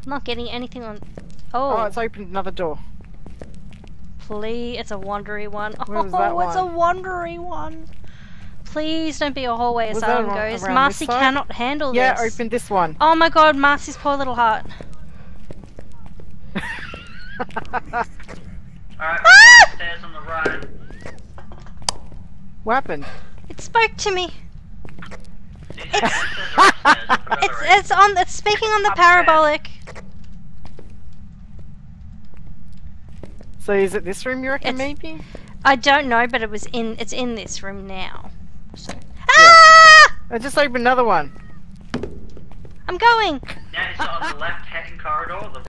Not getting anything on. Oh, Oh, it's opened another door. please. It's a wandery one. Where was that Oh, it's a one? wandery one. Please don't be a hallway Was Asylum that goes. around Marcy this side? cannot handle Yeah, this. opened this one. Oh my god, Marcy's poor little heart. Alright, we're downstairs on the right. What happened? It spoke to me. It's It's speaking on the Upstairs. parabolic. So is it this room you reckon, maybe? I don't know, but it's in this room now. So. Yeah. Ah! I just opened another one. I'm going. Now it's on the left-hand corridor, the